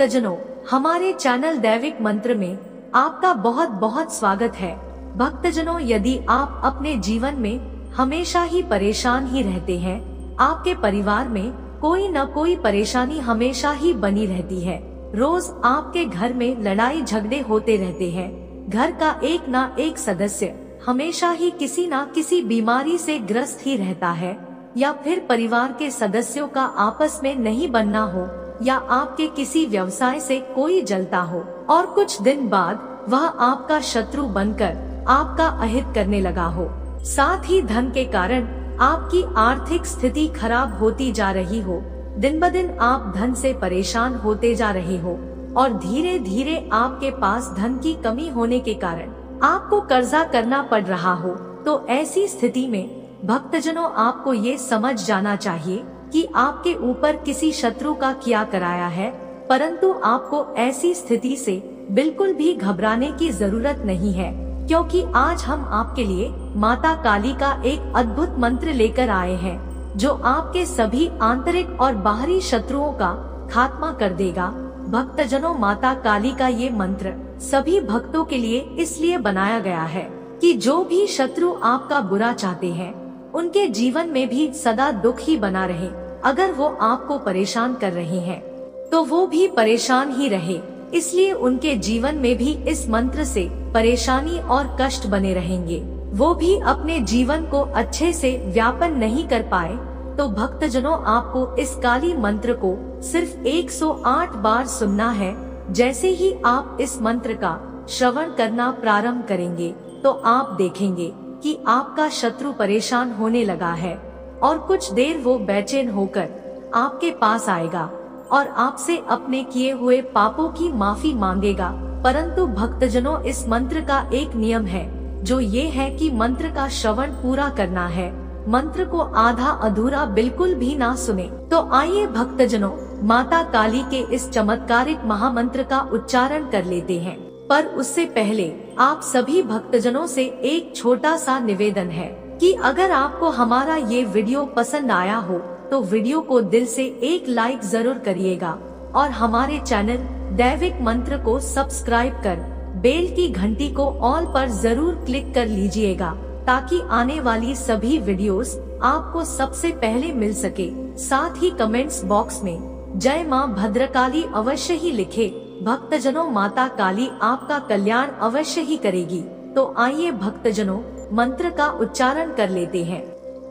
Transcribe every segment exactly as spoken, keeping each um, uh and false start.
भक्तजनों, हमारे चैनल दैविक मंत्र में आपका बहुत बहुत स्वागत है। भक्तजनों, यदि आप अपने जीवन में हमेशा ही परेशान ही रहते हैं, आपके परिवार में कोई न कोई परेशानी हमेशा ही बनी रहती है, रोज आपके घर में लड़ाई झगड़े होते रहते हैं, घर का एक न एक सदस्य हमेशा ही किसी न किसी बीमारी से ग्रस्त ही रहता है, या फिर परिवार के सदस्यों का आपस में नहीं बनना हो, या आपके किसी व्यवसाय से कोई जलता हो और कुछ दिन बाद वह आपका शत्रु बनकर आपका अहित करने लगा हो। साथ ही धन के कारण आपकी आर्थिक स्थिति खराब होती जा रही हो, दिन ब दिन आप धन से परेशान होते जा रहे हो और धीरे धीरे आपके पास धन की कमी होने के कारण आपको कर्जा करना पड़ रहा हो, तो ऐसी स्थिति में भक्तजनों आपको ये समझ जाना चाहिए कि आपके ऊपर किसी शत्रु का किया कराया है, परंतु आपको ऐसी स्थिति से बिल्कुल भी घबराने की जरूरत नहीं है, क्योंकि आज हम आपके लिए माता काली का एक अद्भुत मंत्र लेकर आए हैं, जो आपके सभी आंतरिक और बाहरी शत्रुओं का खात्मा कर देगा। भक्तजनों, माता काली का ये मंत्र सभी भक्तों के लिए इसलिए बनाया गया है कि जो भी शत्रु आपका बुरा चाहते हैं, उनके जीवन में भी सदा दुख ही बना रहे। अगर वो आपको परेशान कर रहे हैं, तो वो भी परेशान ही रहे, इसलिए उनके जीवन में भी इस मंत्र से परेशानी और कष्ट बने रहेंगे, वो भी अपने जीवन को अच्छे से व्यापन नहीं कर पाए। तो भक्तजनों, आपको इस काली मंत्र को सिर्फ एक सौ आठ बार सुनना है। जैसे ही आप इस मंत्र का श्रवण करना प्रारंभ करेंगे, तो आप देखेंगे कि आपका शत्रु परेशान होने लगा है और कुछ देर वो बेचैन होकर आपके पास आएगा और आपसे अपने किए हुए पापों की माफी मांगेगा। परंतु भक्तजनों, इस मंत्र का एक नियम है, जो ये है कि मंत्र का श्रवण पूरा करना है, मंत्र को आधा अधूरा बिल्कुल भी ना सुने। तो आइए भक्तजनों, माता काली के इस चमत्कारिक महामंत्र का उच्चारण कर लेते हैं। पर उससे पहले आप सभी भक्तजनों से एक छोटा सा निवेदन है कि अगर आपको हमारा ये वीडियो पसंद आया हो, तो वीडियो को दिल से एक लाइक जरूर करिएगा और हमारे चैनल दैविक मंत्र को सब्सक्राइब कर बेल की घंटी को ऑल पर जरूर क्लिक कर लीजिएगा, ताकि आने वाली सभी वीडियोस आपको सबसे पहले मिल सके। साथ ही कमेंट्स बॉक्स में जय माँ भद्रकाली अवश्य ही लिखे। भक्तजनों, माता काली आपका कल्याण अवश्य ही करेगी। तो आइए भक्तजनों, मंत्र का उच्चारण कर लेते हैं।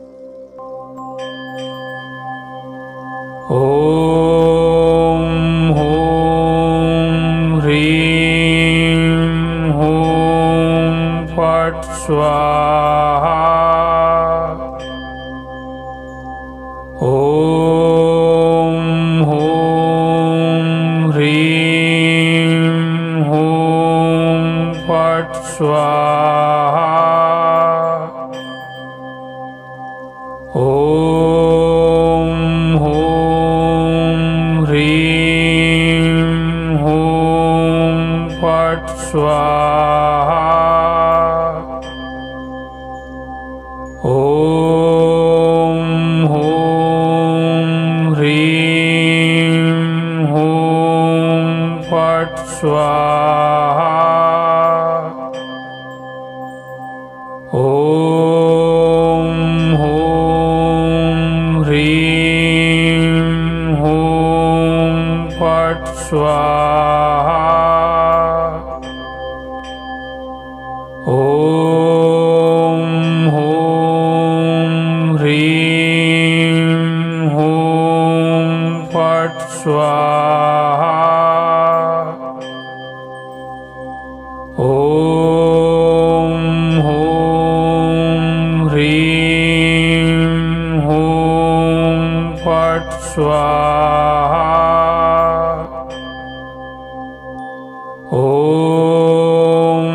ओम ह्रीं ह्रूं फट् स्वाहा। ओम ह्रीं ह्रूं फट् स्वाहा। ओम ह्रीं ह्रूं फट् स्वाहा। ओम ह्रीं ह्रूं फट् स्वाहा। ओम ह्रीं ह्रूं फट् स्वाहा। ओम ह्रीं ह्रूं फट् स्वाहा। ओम ह्रीं ह्रूं फट् स्वाहा। ओम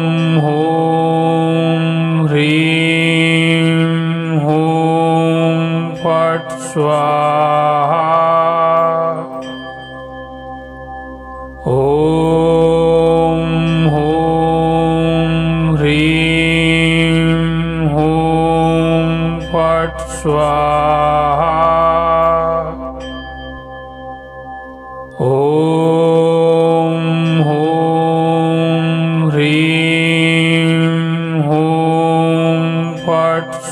ह्रीं ह्रूं फट् स्वाहा। ओम ह्रीं ह्रूं फट् स्वाहा। ओम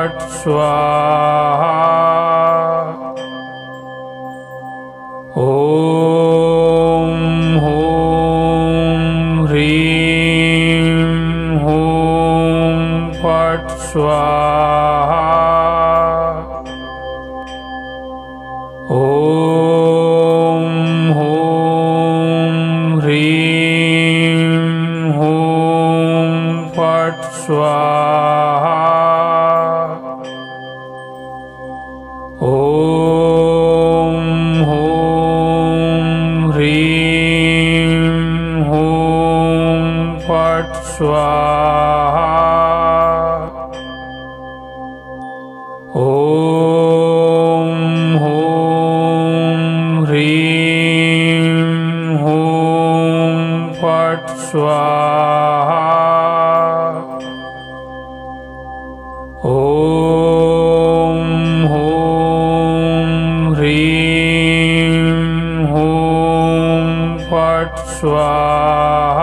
फट् स्वाहा। ॐ हूं ह्रीं हूं फट् स्वाहा। ॐ हूं ह्रीं हूं फट् स्वाहा। ॐ हूं ह्रीं हूं फट् स्वाहा। ॐ हूं ह्रीं हूं फट् स्वाहा। ॐ हूं ह्रीं हूं फट् स्वाहा।